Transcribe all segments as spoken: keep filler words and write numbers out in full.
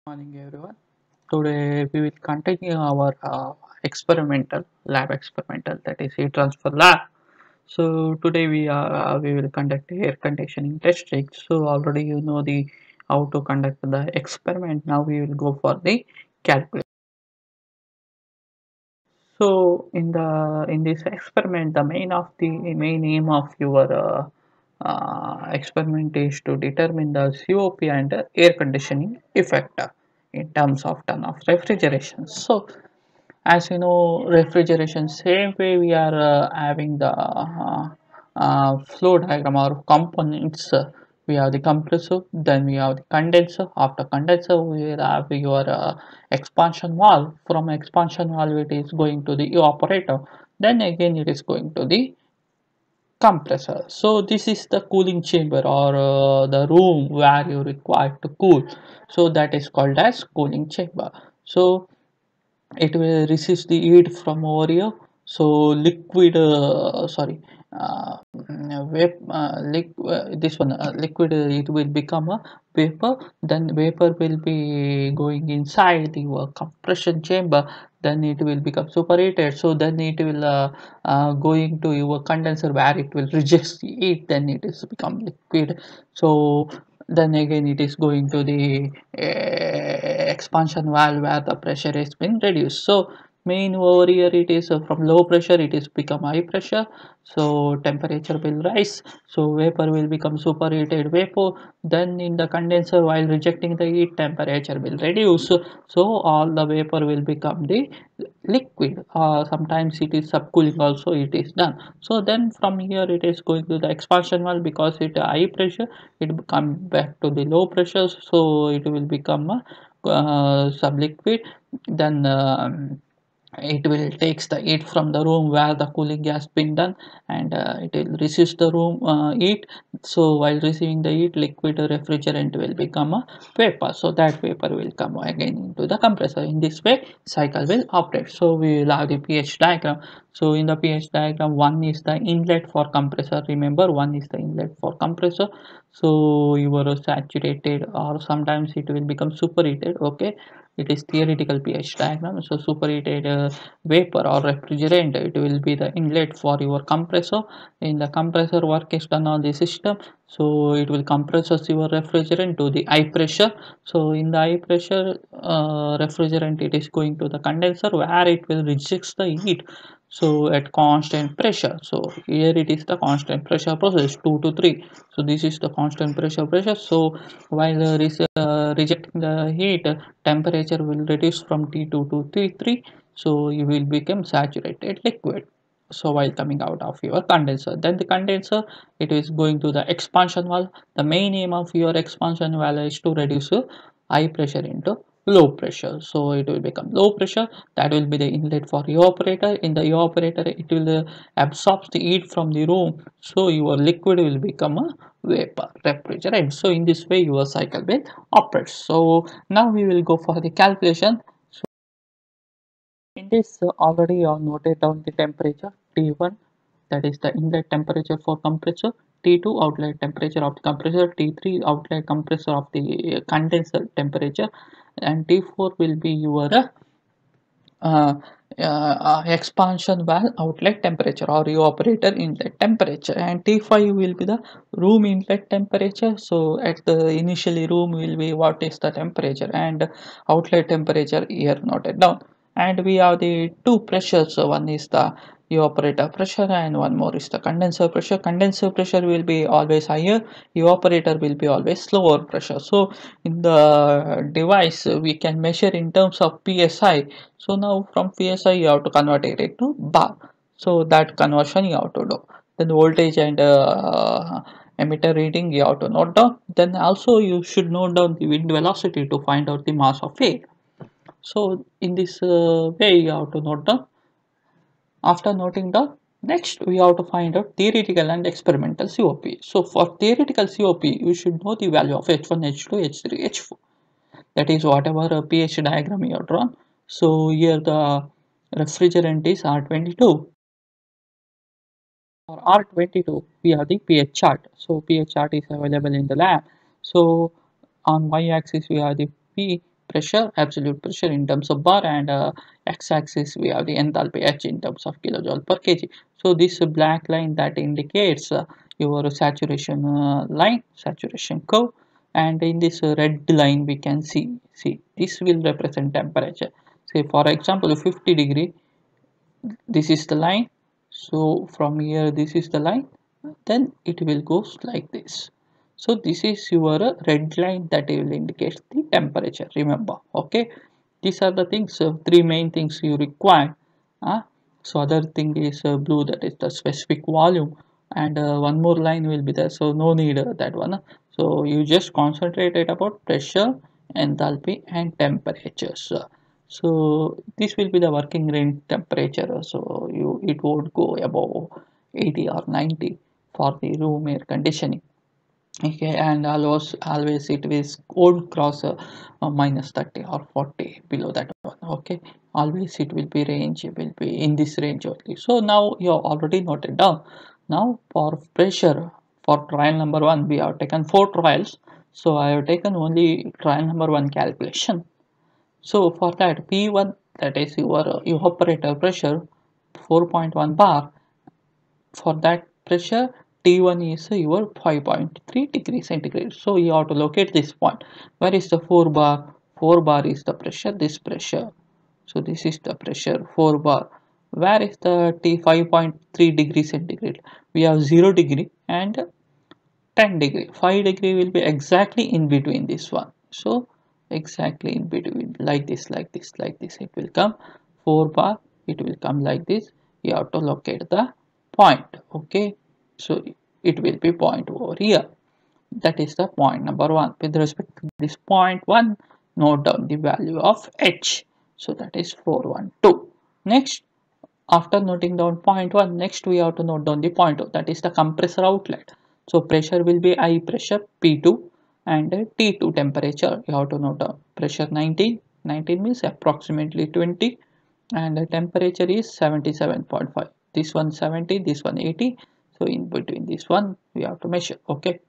Morning everyone. Today we will continue our uh, experimental lab experimental, that is heat transfer lab. So today we are uh, we will conduct air conditioning testing. So already you know the how to conduct the experiment. Now we will go for the calculation. So in the in this experiment, the main of the main aim of your uh, uh, experiment is to determine the C O P and uh, air conditioning effect uh, in terms of ton of refrigeration. So as you know, refrigeration, same way we are uh, having the uh, uh, flow diagram or components. Uh, we have the compressor, then we have the condenser. After condenser we will have your uh, expansion valve. From expansion valve it is going to the evaporator, then again it is going to the compressor. So this is the cooling chamber, or uh, the room where you require to cool, so that is called as cooling chamber. So it will resist the heat from over here. So liquid uh, sorry uh, vap, uh, liquid, this one uh, liquid, uh, it will become a vapor, then vapor will be going inside the uh, compression chamber, then it will become superheated, so then it will uh, uh, going to your condenser where it will reject the heat, then it is become liquid. So then again it is going to the uh, expansion valve where the pressure has been reduced. So main over here it is uh, from low pressure it is become high pressure, so temperature will rise, so vapor will become superheated vapor, then in the condenser while rejecting the heat temperature will reduce, so all the vapor will become the liquid. Uh, sometimes it is subcooling also it is done. So then from here it is going to the expansion valve, because it high pressure it come back to the low pressure, so it will become a uh, subliquid. Then um, it will takes the heat from the room where the cooling has been done, and uh, it will resist the room uh, heat. So while receiving the heat, liquid refrigerant will become a vapor, so that vapor will come again into the compressor. In this way cycle will operate. So we will have the pH diagram. So in the pH diagram, one is the inlet for compressor, remember, one is the inlet for compressor. So your saturated, or sometimes it will become superheated, okay, it is theoretical pH diagram. So superheated uh, vapor or refrigerant, it will be the inlet for your compressor. In the compressor, work is done on the system, so it will compress your refrigerant to the high pressure. So in the high pressure uh, refrigerant, it is going to the condenser where it will reject the heat, so at constant pressure. So here it is the constant pressure process, two to three. So this is the constant pressure pressure. So while uh, uh, rejecting the heat, temperature will reduce from T two to T three, so you will become saturated liquid. So while coming out of your condenser, then the condenser, it is going to the expansion valve. The main aim of your expansion valve is to reduce uh, high pressure into low pressure, so it will become low pressure. That will be the inlet for evaporator. In the evaporator, it will uh, absorb the heat from the room, so your liquid will become a vapor refrigerant. So in this way your cycle will operate. So now we will go for the calculation. So in this, uh, already you have noted down the temperature T one, that is the inlet temperature for compressor, T two outlet temperature of the compressor, T three outlet compressor of the uh, condenser temperature, and T four will be your uh, uh, uh, expansion valve outlet temperature or evaporator inlet temperature, and T five will be the room inlet temperature. So at the initially room will be what is the temperature, and outlet temperature here noted down. And we have the two pressures, so one is the evaporator pressure and one more is the condenser pressure. Condenser pressure will be always higher, evaporator will be always slower pressure. So in the device we can measure in terms of psi. So now from psi you have to convert it into bar, so that conversion you have to do. Then voltage and uh, emitter reading you have to note down. Then also you should note down the wind velocity to find out the mass of air. So in this uh, way you have to note down. After noting down, next we have to find out theoretical and experimental C O P. So for theoretical C O P, you should know the value of H one, H two, H three, H four. That is whatever a pH diagram you have drawn. So here the refrigerant is R twenty-two. For R twenty-two, we have the pH chart. So pH chart is available in the lab. So on y-axis we have the P, pressure, absolute pressure in terms of bar, and uh, x-axis we have the enthalpy H in terms of kilojoule per kg. So this black line that indicates uh, your saturation uh, line, saturation curve, and in this uh, red line we can see see this will represent temperature. Say for example fifty degree, this is the line. So from here this is the line, then it will goes like this. So this is your uh, red line that will indicate the temperature, remember. Okay, these are the things, uh, three main things you require. uh, so other thing is uh, blue, that is the specific volume, and uh, one more line will be there, so no need uh, that one. So you just concentrate it about pressure, enthalpy and temperatures. So this will be the working range temperature, so you it won't go above eighty or ninety for the room air conditioning. Okay, and always always it will won't cross uh, uh, minus thirty or forty below that one. Okay, always it will be range, it will be in this range only. So now you have already noted down. Now for pressure, for trial number one we have taken four trials, so I have taken only trial number one calculation. So for that P one, that is your evaporator pressure four point one bar, for that pressure T one is your five point three degree centigrade. So you have to locate this point. Where is the four bar? four bar is the pressure, this pressure. So this is the pressure four bar. Where is the T five point three degree centigrade? We have zero degree and ten degree. five degree will be exactly in between this one. So exactly in between, like this, like this, like this it will come. four bar, it will come like this. You have to locate the point. Okay, so it will be point over here. That is the point number one. With respect to this point one, note down the value of H. So that is four hundred twelve. Next, after noting down point one, next we have to note down the point two, that is the compressor outlet. So pressure will be I pressure P two, and T two temperature you have to note down. Pressure nineteen, nineteen means approximately twenty, and the temperature is seventy-seven point five. This one seventy, this one eighty. So in between this one we have to measure. Okay,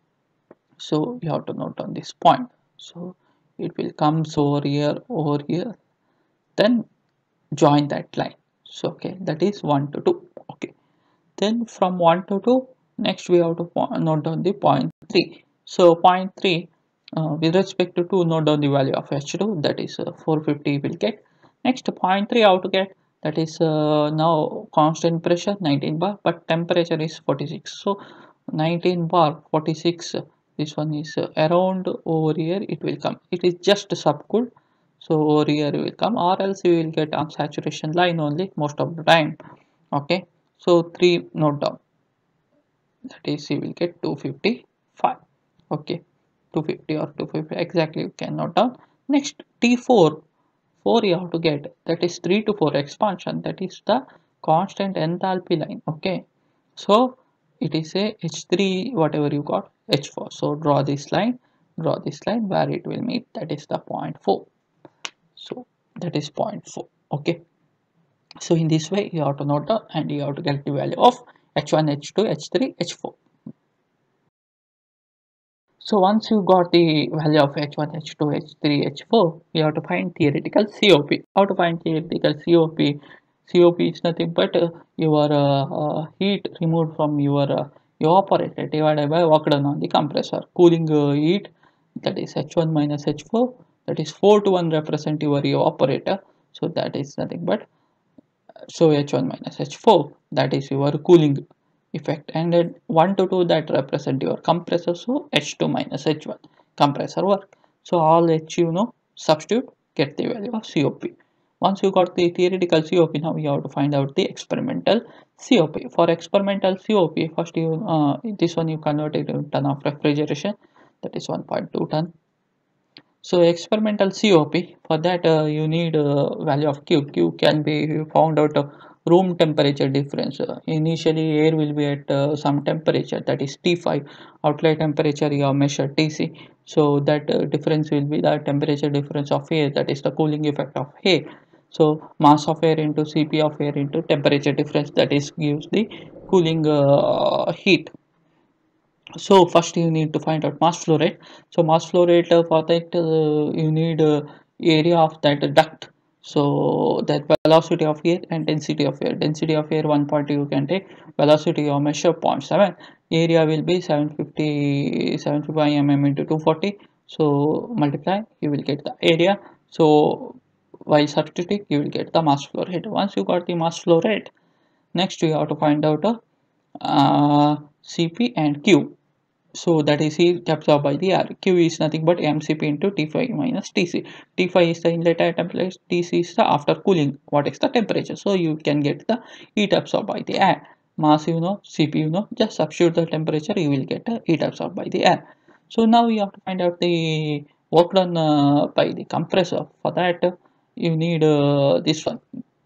so you have to note down this point. So it will come over here, over here, then join that line. So okay, that is one to two. Okay, then from one to two, next we have to note down the point three. So point three, uh, with respect to two, note down the value of H two, that is uh, four hundred fifty will get. Next point three how to get, that is uh, now constant pressure nineteen bar, but temperature is forty-six. So nineteen bar forty-six, this one is uh, around over here it will come. It is just subcooled, so over here you will come, or else you will get on saturation line only most of the time. Okay, so three note down, that is you will get two hundred fifty-five. Okay, two hundred fifty or two hundred fifty exactly you can note down. Next T four, four you have to get, that is three to four expansion, that is the constant enthalpy line. Okay, so it is a H three whatever you got H four, so draw this line, draw this line where it will meet, that is the point four. So that is point four. Okay, so in this way you have to note down, and you have to get the value of H one, H two, H three, H four. So once you got the value of H one, H two, H three, H four, you have to find theoretical C O P. How to find theoretical C O P? C O P is nothing but uh, your uh, uh, heat removed from your uh, evaporator divided by work done on the compressor. Cooling uh, heat, that is H one minus H four, that is four to one represent your evaporator. So that is nothing but, so H one minus H four, that is your cooling effect, and then one to two that represent your compressor, so H two minus H one compressor work. So all H you know substitute, get the value of C O P. Once you got the theoretical C O P, now you have to find out the experimental C O P. For experimental C O P, first you uh, this one you convert it into ton of refrigeration, that is one point two ton. So experimental C O P, for that uh, you need uh, value of Q. Q can be found out of room temperature difference. Uh, initially air will be at uh, some temperature, that is T five. Outlet temperature you have measured T C. So that uh, difference will be the temperature difference of air, that is the cooling effect of air. So mass of air into C P of air into temperature difference, that is gives the cooling uh, heat. So first you need to find out mass flow rate. So mass flow rate, uh, for that uh, you need uh, area of that duct. So that velocity of air and density of air. Density of air one point two you can take. Velocity you measure zero point seven. Area will be seven fifty seven fifty mm into two forty. So multiply, you will get the area. So while substituting, you will get the mass flow rate. Once you got the mass flow rate, next you have to find out uh, uh, C P and Q. So that is heat absorbed by the air. Q is nothing but M C P into T five minus T C. T five is the inlet air temperature, T C is the after cooling. What is the temperature? So you can get the heat absorbed by the air. Mass you know, C P you know, just substitute the temperature, you will get a heat absorbed by the air. So now you have to find out the work done uh, by the compressor. For that, uh, you need uh, this one,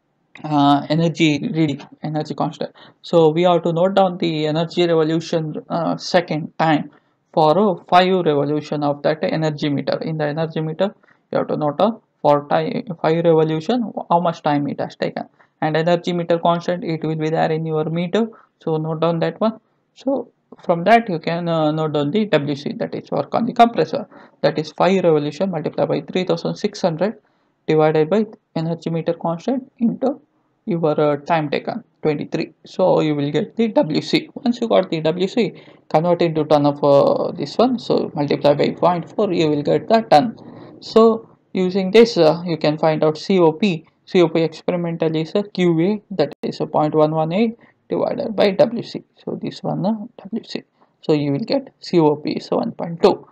uh, energy reading, energy constant. So we have to note down the energy revolution uh, second time for uh, five revolution of that energy meter. In the energy meter you have to note down for time five revolution how much time it has taken, and energy meter constant it will be there in your meter, so note down that one. So from that you can uh, note down the W C, that is work on the compressor, that is five revolution multiplied by three thousand six hundred divided by energy meter constant into your uh, time taken twenty-three. So you will get the W C. Once you got the W C, convert into ton of uh, this one, so multiply by zero point four, you will get the ton. So using this uh, you can find out C O P. C O P experimental is a Q A, that is a zero point one one eight divided by W C. So this one uh, W C, so you will get C O P is one point two.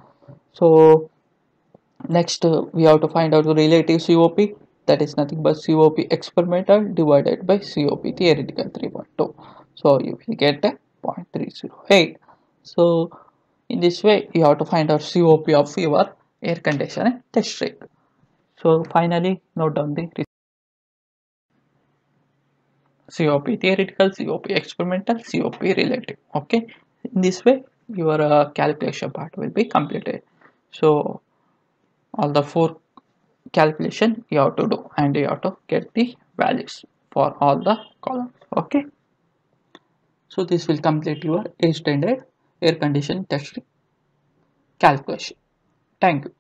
So next, uh, we have to find out the relative C O P, that is nothing but C O P experimental divided by C O P theoretical three point two. So you will get a zero point three zero eight. So in this way, you have to find out C O P of your air conditioner test rig. So finally, note down the C O P theoretical, C O P experimental, C O P relative. Okay, in this way, your uh, calculation part will be completed. So all the four calculation you have to do, and you have to get the values for all the columns. Okay, so this will complete your extended air conditioning test calculation. Thank you.